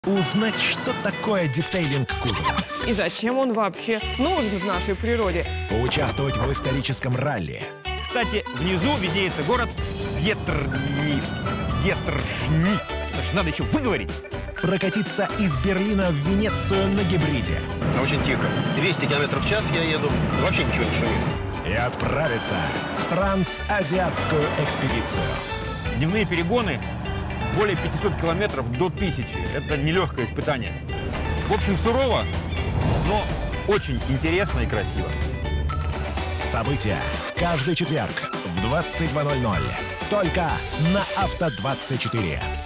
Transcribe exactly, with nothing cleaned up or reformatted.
Узнать, что такое детейлинг кузова. И зачем он вообще нужен в нашей природе. Поучаствовать в историческом ралли. Кстати, внизу виднеется город Ветрни. Ветрни. Надо еще выговорить. Прокатиться из Берлина в Венецию на гибриде. Очень тихо. двести километров в час я еду. Вообще ничего не шумит. И отправиться в трансазиатскую экспедицию. Дневные перегоны более пятисот километров до тысячи. Это нелегкое испытание. В общем, сурово, но очень интересно и красиво. События каждый четверг в двадцать два ноль ноль. Только на Авто двадцать четыре.